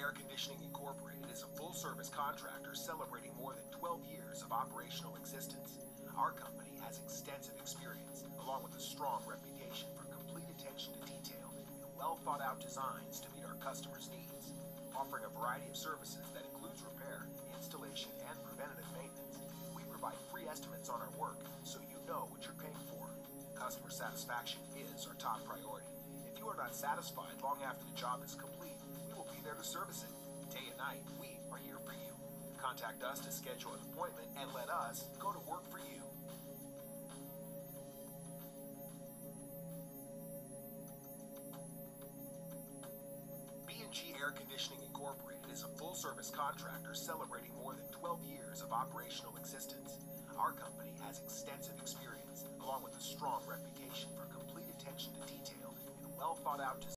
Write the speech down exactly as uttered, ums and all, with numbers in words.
Air Conditioning Incorporated is a full-service contractor celebrating more than twelve years of operational existence. Our company has extensive experience, along with a strong reputation for complete attention to detail and well-thought-out designs to meet our customers' needs. Offering a variety of services that includes repair, installation, and preventative maintenance, we provide free estimates on our work so you know what you're paying for. Customer satisfaction is our top priority. If you are not satisfied long after the job is complete, we will be there to service it. Day and night, we are here for you. Contact us to schedule an appointment and let us go to work for you. B and G Air Conditioning Incorporated is a full-service contractor celebrating more than twelve years of operational existence. Our company has extensive experience, along with a strong reputation for complete attention to detail and well-thought-out design.